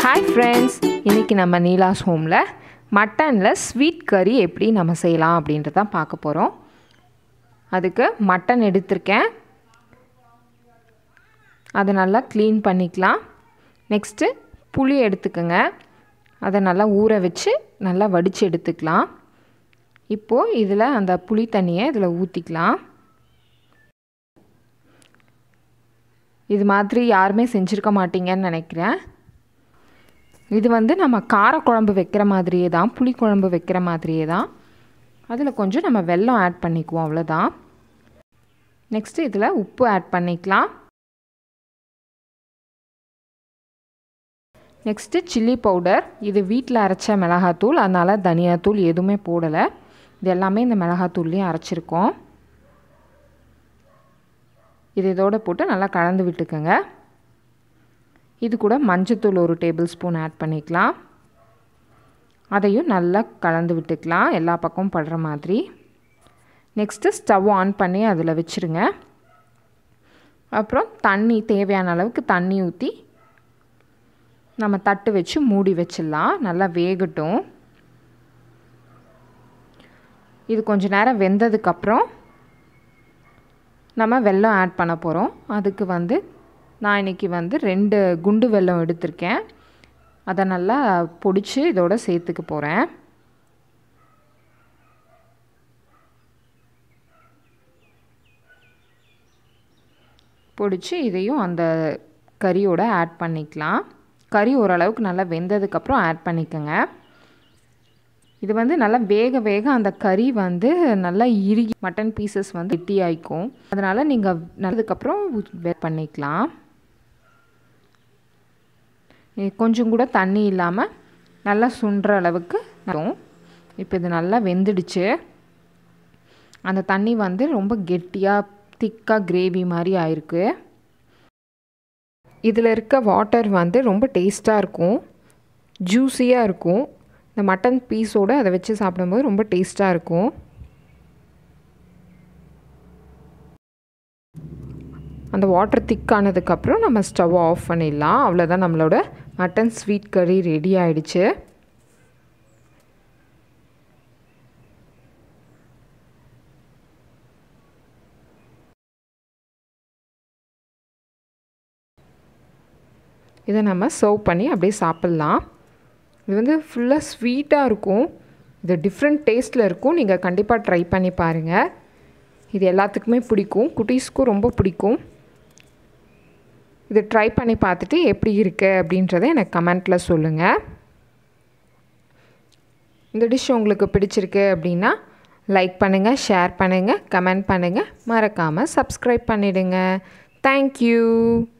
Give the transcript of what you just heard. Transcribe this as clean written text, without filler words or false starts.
Hi friends, இன்னைக்கு நம்ம நீலாஸ் ஹோம்ல மட்டன்ல ஸ்வீட் கறி எப்படி நம்ம செய்யலாம் அப்படின்றத தான் பார்க்க போறோம். அதுக்கு மட்டன் எடுத்துர்க்கேன். அதை நல்லா க்ளீன் பண்ணிக்கலாம். நெக்ஸ்ட் புளி எடுத்துக்கங்க. அதை நல்லா ஊற வச்சு நல்லா வடிச்சு எடுத்துக்கலாம். இப்போ இதில் அந்த புளி தண்ணியை இதில் ஊற்றிக்கலாம். இது மாதிரி யாருமே செஞ்சிருக்க மாட்டீங்கன்னு நினைக்கிறேன். இது வந்து நம்ம கார குழம்பு வைக்கிற மாதிரியே தான், புளி குழம்பு வைக்கிற மாதிரியே தான். அதில் கொஞ்சம் நம்ம வெல்லம் ஆட் பண்ணிக்குவோம், அவ்வளோதான். நெக்ஸ்ட்டு இதில் உப்பு ஆட் பண்ணிக்கலாம். Next chilli powder. இது வீட்டில் அரைச்ச மிளகாத்தூள், அதனால் தனியாத்தூள் எதுவுமே போடலை. இது எல்லாமே இந்த மிளகாத்தூள்லேயும் அரைச்சிருக்கோம். இது இதோடு போட்டு நல்லா கலந்து விட்டுக்கோங்க. இது கூட மஞ்சத்தூள் 1 டேபிள் ஸ்பூன் ஆட் பண்ணிக்கலாம். அதையும் நல்லா கலந்து விட்டுக்கலாம், எல்லா பக்கமும் படுற மாதிரி. நெக்ஸ்ட்டு ஸ்டவ் ஆன் பண்ணி அதில் வச்சுருங்க. அப்புறம் தண்ணி, தேவையான அளவுக்கு தண்ணி ஊற்றி நம்ம தட்டு வச்சு மூடி வச்சிடலாம். நல்லா வேகட்டும். இது கொஞ்ச நேரம் வெந்ததுக்கப்புறம் நம்ம வெல்லம் ஆட் பண்ண போகிறோம். அதுக்கு வந்து நான் இன்றைக்கி வந்து 2 குண்டு வெல்லம் எடுத்திருக்கேன். அதை நல்லா பொடிச்சு இதோட சேர்த்துக்க போகிறேன். பொடிச்சு இதையும் அந்த கறியோட ஆட் பண்ணிக்கலாம். கறி ஓரளவுக்கு நல்லா வெந்ததுக்கப்புறம் ஆட் பண்ணிக்கோங்க. இது வந்து நல்லா வேக அந்த கறி வந்து நல்லா இறுகி மட்டன் பீசஸ் வந்து கெட்டி ஆகிக்கும். அதனால் நீங்கள் நல்லதுக்கப்புறம் பண்ணிக்கலாம். கொஞ்சம் கூட தண்ணி இல்லாமல் நல்லா சுண்டுற அளவுக்கு வரும். இப்போ இது நல்லா வெந்துடுச்சு. அந்த தண்ணி வந்து ரொம்ப கெட்டியாக திக்காக கிரேவி மாதிரி ஆயிருக்கு. இதில் இருக்க வாட்டர் வந்து ரொம்ப டேஸ்ட்டாக இருக்கும், ஜூஸியாக இருக்கும். இந்த மட்டன் பீஸோடு அதை வச்சு சாப்பிடும்போது ரொம்ப டேஸ்ட்டாக இருக்கும். அந்த வாட்டர் திக்கானதுக்கப்புறம் நம்ம ஸ்டவ் ஆஃப் பண்ணிடலாம். அவ்வளோதான், நம்மளோட மட்டன் ஸ்வீட் கறி ரெடி ஆகிடுச்சு. இதை நம்ம சர்வ் பண்ணி அப்படியே சாப்பிட்லாம். இது வந்து ஃபுல்லாக ஸ்வீட்டாக இருக்கும். இது டிஃப்ரெண்ட் டேஸ்ட்டில் இருக்கும். நீங்கள் கண்டிப்பாக ட்ரை பண்ணி பாருங்கள். இது எல்லாத்துக்குமே பிடிக்கும், குட்டீஸ்க்கும் ரொம்ப பிடிக்கும். இது ட்ரை பண்ணி பார்த்துட்டு எப்படி இருக்குது அப்படின்றத எனக்கு கமெண்ட்டில் சொல்லுங்கள். இந்த டிஷ் உங்களுக்கு பிடிச்சிருக்கு அப்படின்னா லைக் பண்ணுங்கள், ஷேர் பண்ணுங்கள், கமெண்ட் பண்ணுங்கள். மறக்காமல் சப்ஸ்கிரைப் பண்ணிவிடுங்க. தேங்க்யூ.